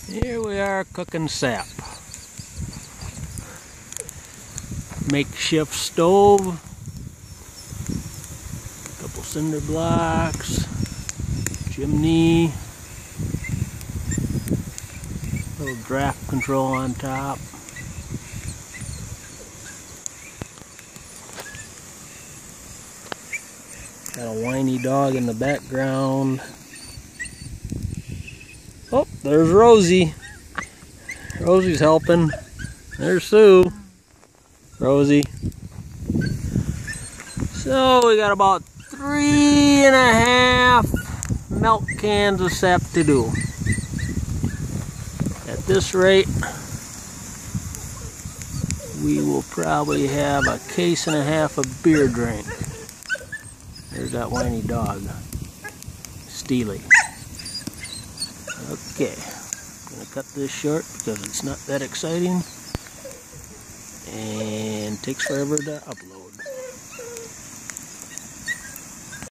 Here we are cooking sap. Makeshift stove, couple cinder blocks, chimney, little draft control on top. Got a whiny dog in the background. Oh, there's Rosie. Rosie's helping. There's Sue. Rosie. So we got about 3.5 milk cans of sap to do. At this rate, we will probably have a case and a half of beer drink. There's that whiny dog, Steely. Okay, I'm gonna cut this short because it's not that exciting and takes forever to upload.